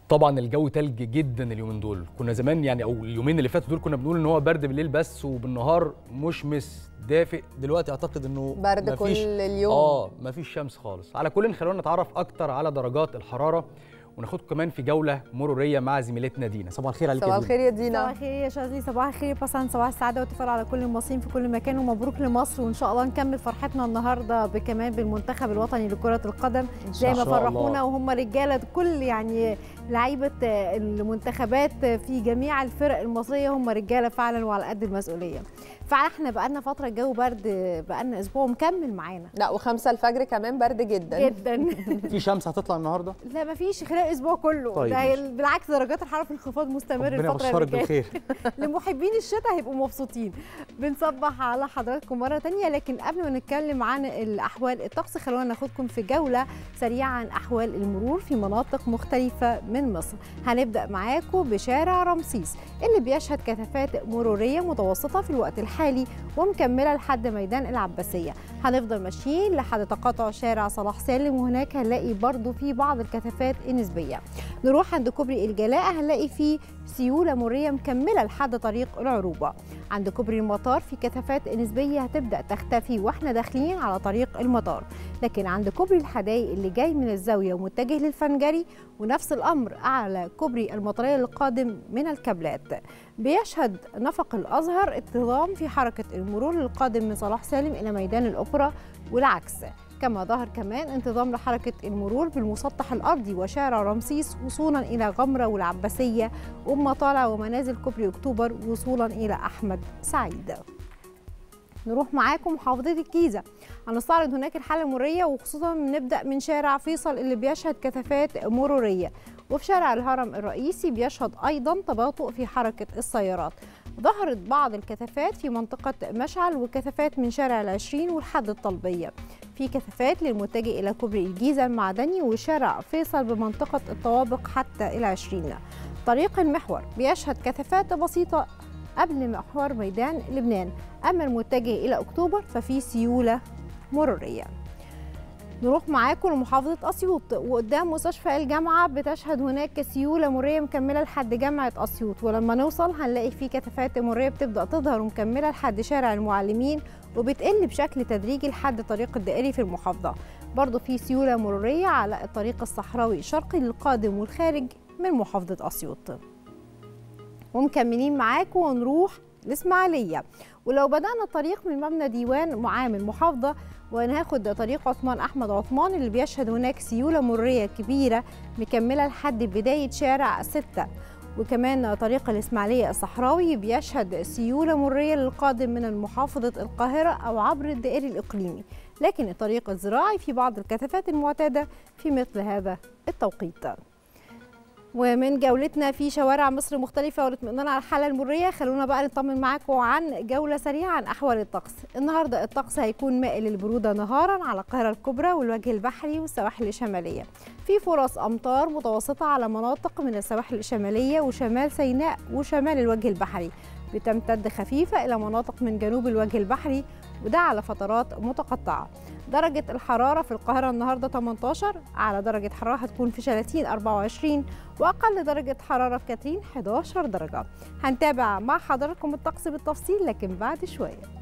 طبعا الجو تلج جدا اليومين دول. كنا زمان يعني او اليومين اللي فاتوا دول كنا بنقول ان هو برد بالليل بس وبالنهار مشمس دافئ. دلوقتي اعتقد انه برد كل اليوم. مفيش شمس خالص. على كل خلونا نتعرف اكتر على درجات الحراره وناخدكم كمان في جوله مروريه مع زميلتنا دينا. صباح الخير عليك يا دينا. صباح الخير يا دينا. صباح الخير يا شاذلي، صباح الخير بسان، صباح السعاده والتفاؤل على كل المصريين في كل مكان، ومبروك لمصر. وان شاء الله نكمل فرحتنا النهارده كمان بالمنتخب الوطني لكره القدم زي ما فرحونا وهم رجاله. كل يعني لعيبه المنتخبات في جميع الفرق المصريه هم رجاله فعلا وعلى قد المسؤوليه. فاحنا بقالنا فتره الجو برد، بقالنا اسبوع مكمل معانا. لا و5 الفجر كمان برد جدا جدا. في شمس هتطلع النهارده؟ لا مفيش خلال الاسبوع كله. طيب ده بالعكس درجات الحراره في انخفاض مستمر الفتره اللي جايه. لمحبين الشتاء هيبقوا مبسوطين. بنصبح على حضراتكم مره ثانيه، لكن قبل ما نتكلم عن الاحوال الطقس خلونا ناخدكم في جوله سريعه عن احوال المرور في مناطق مختلفه من مصر. هنبدا معاكم بشارع رمسيس اللي بيشهد كثافات مروريه متوسطه في الوقت الحالي ومكمله لحد ميدان العباسيه. هنفضل ماشيين لحد تقاطع شارع صلاح سالم، وهناك هنلاقي برضو في بعض الكثافات النسبيه. نروح عند كوبري الجلاء هنلاقي فيه سيوله مروريه مكمله لحد طريق العروبه. عند كوبري المطار في كثافات نسبيه هتبدا تختفي واحنا داخلين على طريق المطار، لكن عند كوبري الحدائق اللي جاي من الزاويه ومتجه للفنجري، ونفس الامر على كوبري المطريه القادم من الكابلات. بيشهد نفق الازهر انتظام في حركه المرور القادم من صلاح سالم الى ميدان الاوبرا والعكس، كما ظهر كمان انتظام لحركه المرور بالمسطح الارضي وشارع رمسيس وصولا الى غمره والعباسيه ومطالع ومنازل كوبري اكتوبر وصولا الى احمد سعيد. نروح معاكم محافظه الجيزه، هنستعرض هناك الحاله المروريه، وخصوصا نبدا من شارع فيصل اللي بيشهد كثافات مروريه، وفي شارع الهرم الرئيسي بيشهد ايضا تباطؤ في حركه السيارات. ظهرت بعض الكثافات في منطقه مشعل وكثافات من شارع العشرين والحد الطلبيه. في كثافات للمتجه الى كوبري الجيزه المعدني وشارع فيصل بمنطقه الطوابق حتى العشرين. طريق المحور بيشهد كثافات بسيطه قبل محور ميدان لبنان، اما المتجه الى اكتوبر ففي سيوله مروريه. نروح معاكم لمحافظة أسيوط، وقدام مستشفى الجامعة بتشهد هناك سيولة مرورية مكملة لحد جامعة أسيوط، ولما نوصل هنلاقي في كثافات مرورية بتبدأ تظهر ومكملة لحد شارع المعلمين وبتقل بشكل تدريجي لحد طريق الدائري في المحافظة. برضو في سيولة مرورية على الطريق الصحراوي الشرقي للقادم والخارج من محافظة أسيوط. ومكملين معاكم ونروح الإسماعيلية، ولو بدأنا الطريق من مبنى ديوان معامل المحافظة وناخد طريق عثمان أحمد عثمان اللي بيشهد هناك سيولة مرورية كبيرة مكملة لحد بداية شارع 6، وكمان طريق الإسماعيلية الصحراوي بيشهد سيولة مرورية للقادم من محافظة القاهرة أو عبر الدائري الإقليمي، لكن الطريق الزراعي في بعض الكثافات المعتادة في مثل هذا التوقيت. ومن جولتنا في شوارع مصر مختلفة والاطمئنان على الحالة المرورية، خلونا بقى نطمن معاكم عن جولة سريعة عن أحوال الطقس. النهاردة الطقس هيكون مائل للبرودة نهارا على القاهرة الكبرى والوجه البحري والسواحل الشمالية. في فرص أمطار متوسطة على مناطق من السواحل الشمالية وشمال سيناء وشمال الوجه البحري، بتمتد خفيفة إلى مناطق من جنوب الوجه البحري وده على فترات متقطعة. درجة الحرارة في القاهرة النهاردة 18، أعلى درجة حرارة هتكون في شلاتين 24، وأقل درجة حرارة في كاترين 11 درجة. هنتابع مع حضراتكم الطقس بالتفصيل لكن بعد شوية.